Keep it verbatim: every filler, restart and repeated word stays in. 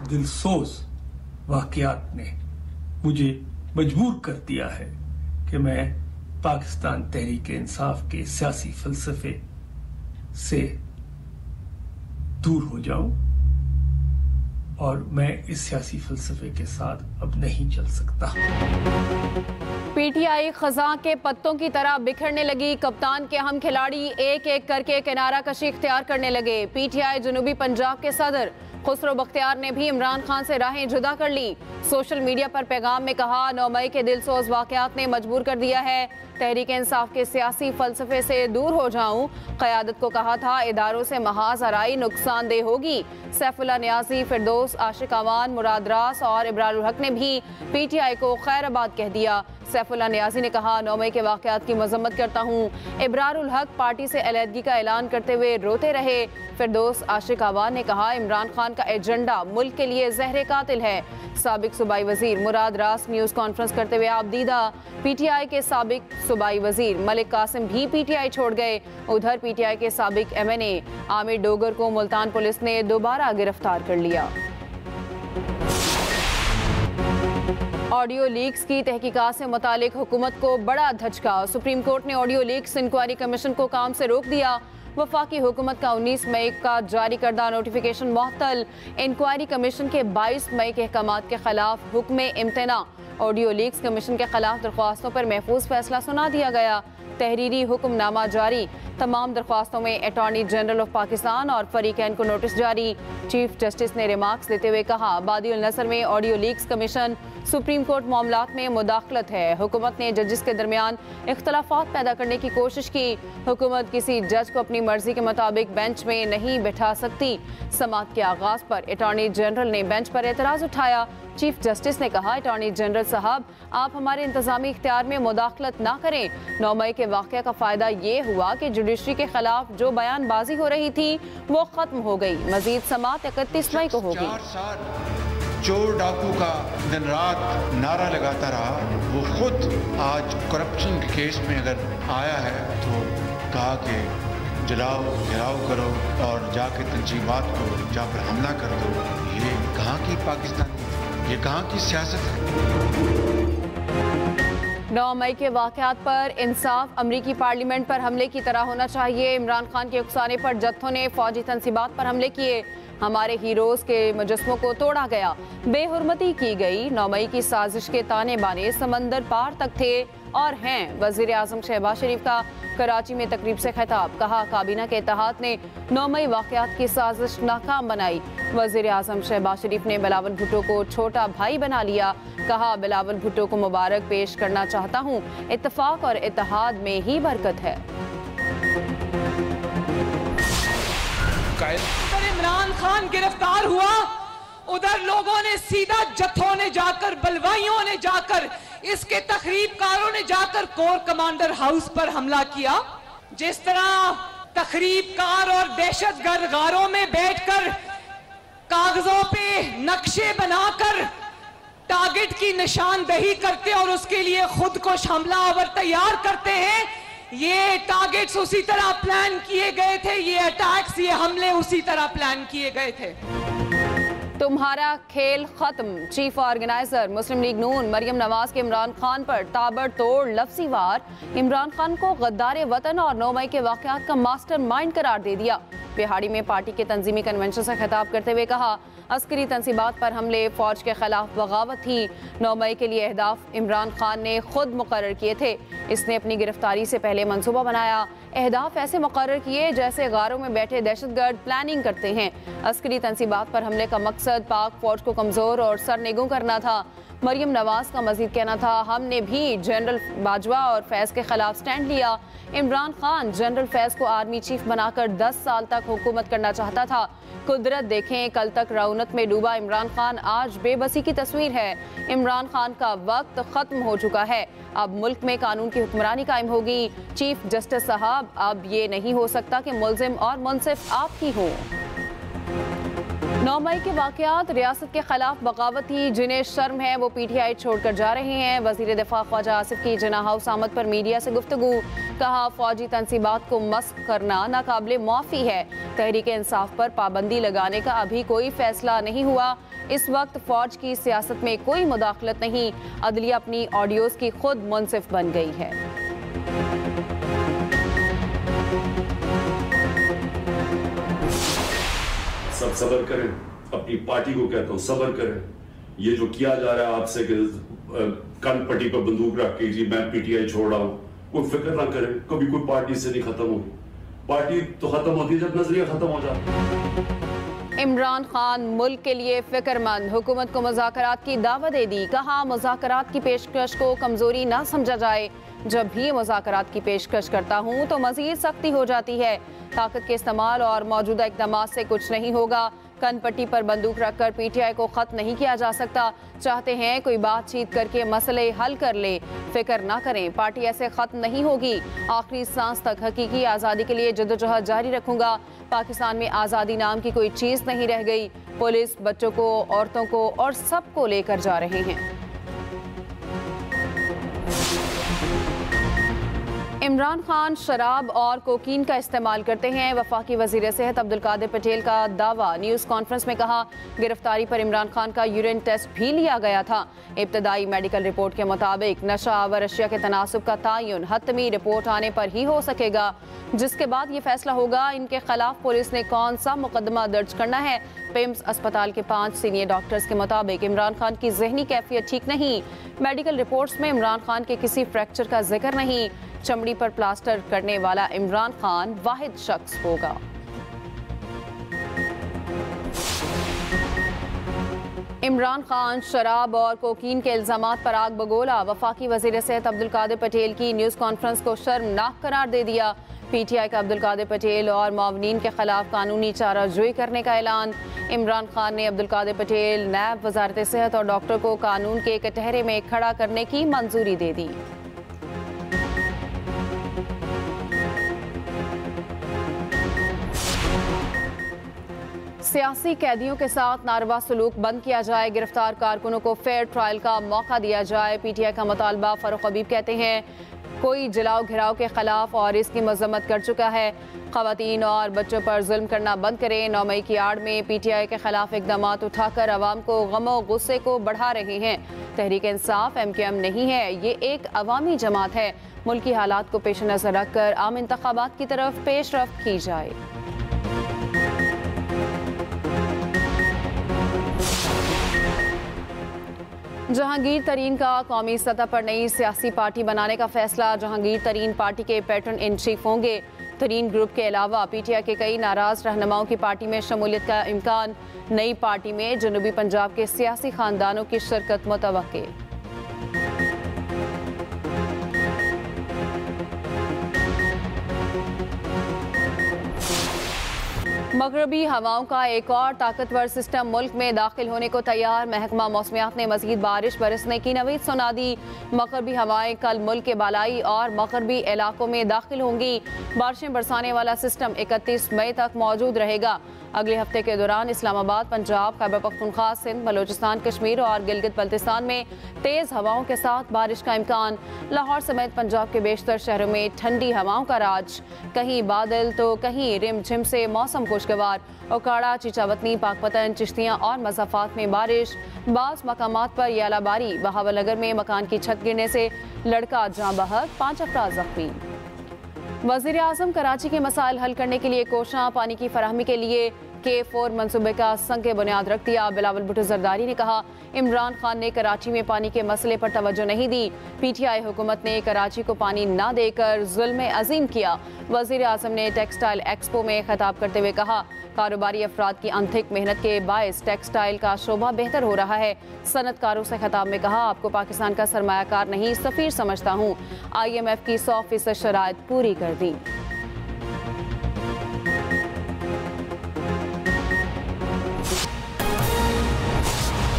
दिलसोज वाक़यात ने मुझे मजबूर कर दिया है कि मैं पाकिस्तान तहरीक इंसाफ के सियासी फलसफे से दूर हो जाऊं और मैं इस सियासी फलसफे के साथ अब नहीं चल सकता। पीटीआई खजां के पत्तों की तरह बिखरने लगी। कप्तान के अहम खिलाड़ी एक एक करके किनारा कशी इख्तियार करने लगे। पीटीआई जनूबी पंजाब के सदर खुसरो बख्तियार ने भी इमरान खान से राहें जुदा कर ली। सोशल मीडिया पर पैगाम में कहा, नौ मई के दिलसोज वाक़यात ने मजबूर कर दिया है, तहरीक इंसाफ के सियासी फलसफे से दूर हो जाऊं। क़यादत को कहा था इदारों से महाज आराई नुकसानदेह होगी। सैफुल्लाह नियाज़ी, फिरदौस आशिक अवान, मुराद रास और इब्रारुल हक ने भी पीटीआई को खैराबाद कह दिया। सैफुल्लाह नियाज़ी ने कहा, नौ मई के वाक़यात की मजम्मत करता हूँ। इब्रारुल हक पार्टी से अलहदगी का ऐलान करते हुए रोते रहे। फिरदौस आशिक अवान ने कहा, इमरान खान का एजेंडा मुल्क के लिए जहर कातिल है। साबिक सूबाई वजीर मुराद रास न्यूज़ कॉन्फ्रेंस करते हुए आपदीदा। पीटीआई के साबिक सूबाई वजीर मलिक कासिम भी पीटीआई छोड़ गए। उधर पीटीआई के साबिक एमएनए आमिर डोगर को मुल्तान पुलिस ने दोबारा गिरफ्तार कर लिया। ऑडियो लीक्स की तहकीकात से मुतालिक हुकूमत को बड़ा धचका। सुप्रीम कोर्ट ने ऑडियो लीक्स इंक्वायरी कमीशन को काम से रोक दिया। वफाकी हुकूमत का उन्नीस मई का जारी करदा नोटिफिकेशन मुअत्तल। इंक्वायरी कमीशन के बाईस मई के अहकामात के खिलाफ हुक्म इम्तना। ऑडियो लीक्स कमीशन के खिलाफ दरख्वास्तों पर महफूज फैसला सुना दिया गया। तहरीरी हुक्मनामा जारी। तमाम दरख्वास्तों में अटॉर्नी जनरल ऑफ पाकिस्तान और फरीकैन को नोटिस जारी। चीफ जस्टिस ने रिमार्क्स देते हुए कहा, बादिउल नसर में audio leaks commission supreme court मामलात में मुदाखलत है। हुकूमत ने जजेस के दरमियान इख्तलाफात पैदा करने की कोशिश की। हुकूमत किसी जज को अपनी मर्जी के मुताबिक बेंच में नहीं बैठा सकती। समाअत के आगाज पर अटॉर्नी जनरल ने बेंच पर एतराज उठाया। चीफ जस्टिस ने कहा, अटॉर्नी जनरल साहब, आप हमारे इंतजामी इख्तियार में मुदाखलत ना करें। नौ मई के वाक़या का फ़ायदा ये हुआ कि जुडिशरी के खिलाफ जो बयानबाजी हो रही थी वो ख़त्म हो गई। मजीद समाअत इकतीस मई को होगी। चोर डाकू का दिन रात नारा लगाता रहा, वो खुद आज करप्शन के केस में अगर आया है तो कहा कि जलाओ जलाओ करो और जाके तंजीमात को जहाँ पर हमला कर दो। ये कहाँ की पाकिस्तान, ये कहाँ की सियासत है? नौ मई के वाक़यात पर इंसाफ। अमरीकी पार्लियामेंट पर हमले की तरह होना चाहिए। इमरान खान के उकसाने पर जत्थों ने फौजी तनसीबात पर हमले किए। हमारे हीरोज़ के मुजस्मों को तोड़ा गया, बेहुरमती की गई। नौ मई की साजिश के ताने बाने समंदर पार तक थे और हैं। वज़ीर आज़म शहबाज शरीफ का कराची में तकरीब से खिताब। कहा, काबीना के इत्तेहाद ने नौ मई वाक़यात की साजिश नाकाम बनाई। वज़ीर आज़म शहबाज शरीफ ने बिलावल भुट्टो को छोटा भाई बना लिया। कहा, बिलावल भुट्टो को मुबारक पेश करना चाहता हूँ। इत्तेफाक और इत्तेहाद में ही बरकत है। इमरान खान गिरफ्तार हुआ, उधर लोगों ने सीधा जत्थों ने जाकर, बलवाइयों ने जाकर, इसके तखरीबकारों ने जाकर कोर कमांडर हाउस पर हमला किया। जिस तरह तखरीबकार और दहशतगर्द गारों में बैठकर कागजों पे नक्शे बनाकर टारगेट की निशानदही करते और उसके लिए खुद को हमलावर तैयार करते हैं, ये टारगेट्स उसी तरह प्लान किए गए थे, ये अटैक्स, ये हमले उसी तरह प्लान किए गए थे। तुम्हारा खेल खत्म। चीफ ऑर्गेनाइजर मुस्लिम लीग नून मरियम नवाज के इमरान खान पर ताबड़तोड़ लफ्ज़ी वार। इमरान खान को गद्दार वतन और नौ मई के वाक़यात का मास्टरमाइंड करार दे दिया। बिहाड़ी में पार्टी के तंजीमी कन्वेंशन से खिताब करते हुए कहा, अस्करी तनसीबात पर हमले फौज के खिलाफ बगावत थी। नौ मई के लिए अहदाफ इमरान खान ने खुद मुकर्रर किए थे। इसने अपनी गिरफ्तारी से पहले मंसूबा बनाया। अहदाफ ऐसे मुकर्रर किए जैसे गारों में बैठे दहशतगर्द प्लानिंग करते हैं। अस्करी तनसीबात पर हमले का मकसद पाक फौज को कमज़ोर और सरनिगू करना था। मरियम नवाज का मजीद कहना था, हमने भी जनरल बाजवा और फैज़ के खिलाफ स्टैंड लिया। इमरान खान जनरल फैज़ को आर्मी चीफ बनाकर दस साल तक हुकूमत करना चाहता था। कुदरत देखें, कल तक रौनक में डूबा इमरान खान आज बेबसी की तस्वीर है। इमरान खान का वक्त खत्म हो चुका है। अब मुल्क में कानून की हुक्मरानी कायम होगी। चीफ जस्टिस साहब, अब ये नहीं हो सकता कि मुल्जिम और मुनसिफ आप ही हो। नौ मई के वाकयात रियासत के खिलाफ बगावत थी, जिन्हें शर्म है वो पीटीआई छोड़कर जा रहे हैं। वजीर दिफा ख्वाजा आसिफ की जिन्ना हाउस आमद पर मीडिया से गुफ्तगू, कहा फौजी तनसीबात को मस्क करना नाकाबिले माफ़ी है। तहरीक इंसाफ पर पाबंदी लगाने का अभी कोई फैसला नहीं हुआ। इस वक्त फौज की सियासत में कोई मुदाखलत नहीं। अदलिया अपनी ऑडियोज की खुद मुंसिफ बन गई है। सब सब्र करें, अपनी पार्टी को कहता हूँ सब्र करें। ये जो किया जा रहा है आपसे कि कन पट्टी पर बंदूक रख के जी मैं पीटीआई छोड़ रहा हूँ, कोई फिक्र ना करें, कभी कोई पार्टी से नहीं खत्म होगी। पार्टी तो खत्म होती है जब नजरिया खत्म हो जाता है। इमरान खान मुल्क के लिए फिक्रमंद, हुकूमत को मुज़ाकरात की दावत दे दी। कहा मुज़ाकरात की पेशकश को कमजोरी ना समझा जाए। जब भी मुज़ाकरात की पेशकश करता हूँ तो मज़ीद सख्ती हो जाती है। ताकत के इस्तेमाल और मौजूदा इक़दामात से कुछ नहीं होगा। कनपट्टी पर बंदूक रखकर पीटीआई को ख़त्म नहीं किया जा सकता। चाहते हैं कोई बातचीत करके मसले हल कर ले, फिक्र ना करें, पार्टी ऐसे ख़त्म नहीं होगी। आखिरी सांस तक हकीकी आज़ादी के लिए जद्दोजहद जारी रखूंगा। पाकिस्तान में आज़ादी नाम की कोई चीज़ नहीं रह गई। पुलिस बच्चों को, औरतों को और सबको लेकर जा रहे हैं। इमरान खान शराब और कोकीन का इस्तेमाल करते हैं। वफाकी वजीर सेहत अब्दुल कादिर पटेल का दावा। न्यूज़ कॉन्फ्रेंस में कहा गिरफ्तारी पर इमरान खान का यूरिन टेस्ट भी लिया गया था। इब्तदाई मेडिकल रिपोर्ट के मुताबिक नशा आवर अशिया के तनासुब का तयन हतमी रिपोर्ट आने पर ही हो सकेगा, जिसके बाद ये फैसला होगा इनके खिलाफ पुलिस ने कौन सा मुकदमा दर्ज करना है। पिम्स अस्पताल के पांच सीनियर डॉक्टर्स के मुताबिक इमरान खान की जहनी कैफियत ठीक नहीं। मेडिकल रिपोर्ट्स में इमरान खान के किसी फ्रैक्चर का जिक्र नहीं। चमड़ी पर प्लास्टर करने वाला इमरान खान वाहिद शख्स होगा। इमरान खान शराब और कोकीन के इल्जामात पर आग बगोला। वफाकी वजीर सेहत अब्दुल कादिर पटेल की न्यूज़ कॉन्फ्रेंस को शर्मनाक करार दे दिया। पीटीआई का अब्दुल कादिर पटेल और मावनीन के खिलाफ कानूनी चाराजोई करने का ऐलान। इमरान खान ने अब्दुल कादिर पटेल, नैब, वजारत सेहत और डॉक्टर को कानून के कटहरे में खड़ा करने की मंजूरी दे दी। सियासी कैदियों के साथ नारवा सलूक बंद किया जाए। गिरफ्तार कारकुनों को फेयर ट्रायल का मौका दिया जाए। पीटीआई का मुतालबा। फारूक हबीब कहते हैं कोई जलाओ घिराव के खिलाफ और इसकी मजम्मत कर चुका है। खवातीन और बच्चों पर जुल्म करना बंद करें। नौ मई की आड़ में पीटीआई के खिलाफ इकदाम उठाकर अवाम को गमो गुस्से को बढ़ा रहे हैं। Tehreek Insaf M Q M नहीं है, ये एक अवामी जमात है। मुल्की हालात को पेश नजर रखकर आम इंतखाबात की तरफ पेशरफ्त की जाए। जहांगीर तरीन का कौमी सतह पर नई सियासी पार्टी बनाने का फैसला। जहांगीर तरीन पार्टी के पैटर्न इन चीफ होंगे। तरीन ग्रुप के अलावा पीटीआई के कई नाराज रहनुमाओं की पार्टी में शमूलियत का इम्कान। नई पार्टी में जनूबी पंजाब के सियासी खानदानों की शिरकत मुतवक्के। मगरबी हवाओं का एक और ताकतवर सिस्टम मुल्क में दाखिल होने को तैयार। महकमा मौसमियात ने मजीद बारिश बरसने की नवीद सुना दी। मगरबी हवाएं कल मुल्क के बालाई और मगरबी इलाकों में दाखिल होंगी। बारिशें बरसाने वाला सिस्टम इकतीस मई तक मौजूद रहेगा। अगले हफ्ते के दौरान इस्लामाबाद, पंजाब, खैबर पख्तूनख्वा, सिंध, बलोचिस्तान, कश्मीर और गिलगित बल्तिस्तान में तेज हवाओं के साथ बारिश का इम्कान। लाहौर समेत पंजाब के बेशतर शहरों में ठंडी हवाओं का राज। कहीं बादल तो कहीं रिमझिम से मौसम खुशगवार। ओकाड़ा, चीचावतनी, पाकपतन, चिश्तियाँ और मज़ाफ़ात में बारिश। बाज़ मकामात पर यालाबारी। बहावलनगर में मकान की छत गिरने से लड़का जाँ बहक, पाँच अफराद जख्मी। वज़ीर आज़म कराची के मसाइल हल करने के लिए कोशां। पानी की फराहमी के लिए के फोर मनसूबे का संग बुनियाद रख दिया। बिलावल भुट्टो जरदारी ने कहा इमरान खान ने कराची में पानी के मसले पर तवज्जो नहीं दी। पीटीआई हुकूमत ने कराची को पानी ना देकर जुल्म अजीम किया। वज़ीर आज़म ने टेक्सटाइल एक्सपो में खिताब करते हुए कहा कारोबारी अफराद की अंथिक मेहनत के बायस टेक्सटाइल का शोबा बेहतर हो रहा है। सनतकारों से खिताब में कहा आपको पाकिस्तान का सरमायाकार नहीं सफीर समझता हूँ। आई एम एफ की सौ फीसद शराइत पूरी कर दी।